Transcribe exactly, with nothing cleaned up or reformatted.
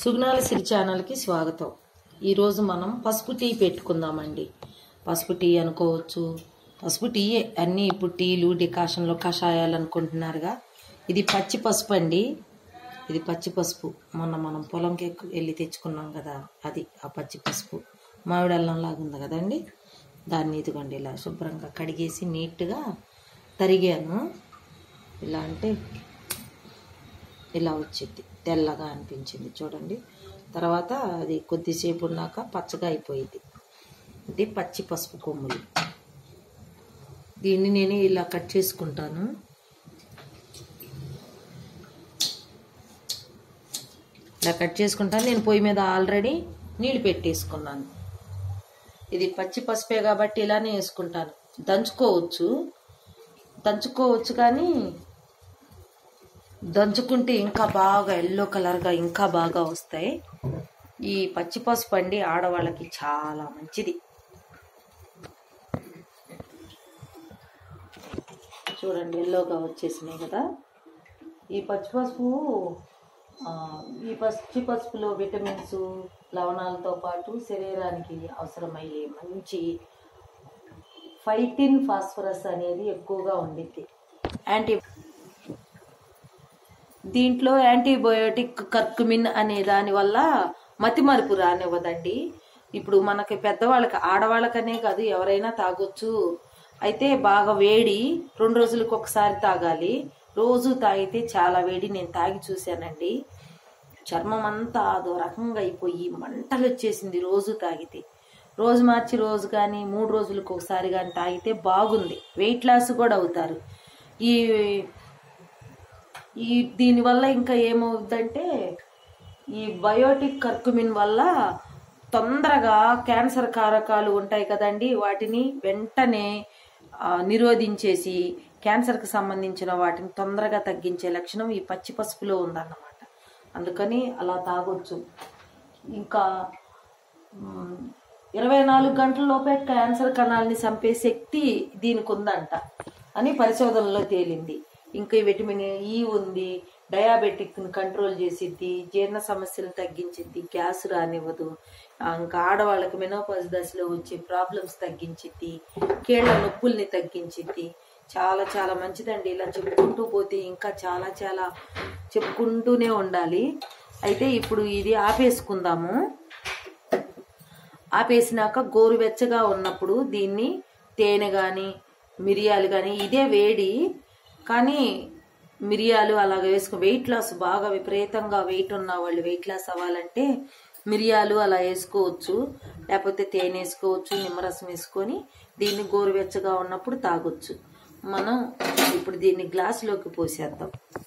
సుగుణాల సిరి ఛానల్కి స్వాగతం. ఈరోజు మనం పసుపు టీ పెట్టుకుందామండి. పసుపు టీ అనుకోవచ్చు, పసుపు టీ అన్నీ ఇప్పుడు టీలు డికాషన్లో కషాయాలు అనుకుంటున్నారుగా. ఇది పచ్చి పసుపు అండి. ఇది పచ్చి పసుపు మొన్న మనం పొలంకి వెళ్ళి తెచ్చుకున్నాం కదా, అది ఆ పచ్చి పసుపు. మామిడి అల్లం లాగా ఉంది కదండి, దాన్ని ఇదిగోండి ఇలా శుభ్రంగా కడిగేసి నీట్గా తరిగాను. ఇలా అంటే ఇలా వచ్చింది, తెల్లగా అనిపించింది చూడండి. తర్వాత అది కొద్దిసేపు ఉన్నాక పచ్చగా అయిపోయింది. ఇది పచ్చి పసుపు కొమ్ములు. దీన్ని నేను ఇలా కట్ చేసుకుంటాను. ఇలా కట్ చేసుకుంటాను. నేను పొయ్యి మీద ఆల్రెడీ నీళ్ళు పెట్టేసుకున్నాను. ఇది పచ్చి పసుపే కాబట్టి ఇలానే వేసుకుంటాను. దంచుకోవచ్చు దంచుకోవచ్చు కానీ దంచుకుంటే ఇంకా బాగా ఎల్లో కలర్గా ఇంకా బాగా వస్తాయి. ఈ పచ్చి పసుపు అండి ఆడవాళ్ళకి చాలా మంచిది. చూడండి ఎల్లోగా వచ్చేసినాయి కదా. ఈ పచ్చి పసుపు ఈ పచ్చి పసుపులో విటమిన్స్, లవణాలతో పాటు శరీరానికి అవసరమయ్యే మంచి ఫైటిన్ ఫాస్ఫరస్ అనేది ఎక్కువగా ఉండిద్ది. యాంటీ దీంట్లో యాంటీబయోటిక్ కర్కుమిన్ అనే దాని వల్ల మతిమరుపు రానివ్వదండి. ఇప్పుడు మనకి పెద్దవాళ్ళకి, ఆడవాళ్ళకనే కాదు, ఎవరైనా తాగొచ్చు. అయితే బాగా వేడి, రెండు రోజులకు ఒకసారి తాగాలి. రోజు తాగితే చాలా వేడి. నేను తాగి చూశానండి, చర్మం అంతా అదో రకంగా అయిపోయి మంటలు వచ్చేసింది రోజు తాగితే. రోజు మార్చి రోజు కానీ మూడు రోజులకు ఒకసారి కానీ తాగితే బాగుంది. వెయిట్ లాస్ కూడా అవుతారు. ఈ ఈ దీనివల్ల ఇంకా ఏమవుతుందంటే, ఈ బయోటిక్ కర్కుమిన్ వల్ల తొందరగా క్యాన్సర్ కారకాలు ఉంటాయి కదండి, వాటిని వెంటనే నిరోధించేసి క్యాన్సర్కి సంబంధించిన వాటిని తొందరగా తగ్గించే లక్షణం ఈ పచ్చి పసుపులో ఉందన్నమాట. అందుకని అలా తాగొచ్చు. ఇంకా ఇరవై నాలుగు గంటల లోపే క్యాన్సర్ కణాలని చంపే శక్తి దీనికి ఉందంట అని పరిశోధనలో తేలింది. ఇంకా విటమిన్ ఈ ఉంది, డయాబెటిక్ కంట్రోల్ చేసిద్ది, జీర్ణ సమస్యలు తగ్గించిద్ది, గ్యాస్ రానివ్వదు. ఇంకా ఆడవాళ్ళకి మెనోపాజ్ దశలో వచ్చే ప్రాబ్లమ్స్ తగ్గించిద్ది, కీళ్ళ నొప్పుల్ని తగ్గించిద్ది. చాలా చాలా మంచిదండి. ఇలా చెప్పుకుంటూ పోతే ఇంకా చాలా చాలా చెప్పుకుంటూనే ఉండాలి. అయితే ఇప్పుడు ఇది ఆపేసుకుందాము. ఆపేసినాక గోరువెచ్చగా ఉన్నప్పుడు దీన్ని తేనె కానీ మిరియాలు కానీ, ఇదే వేడి కానీ మిరియాలు అలాగ వేసుకు, వెయిట్ లాస్ బాగా విపరీతంగా వెయిట్ ఉన్న వాళ్ళు వెయిట్ లాస్ అవ్వాలంటే మిరియాలు అలా వేసుకోవచ్చు, లేకపోతే తేనె వేసుకోవచ్చు, నిమ్మరసం వేసుకొని దీన్ని గోరువెచ్చగా ఉన్నప్పుడు తాగొచ్చు. మనం ఇప్పుడు దీన్ని గ్లాసులోకి పోసేద్దాం.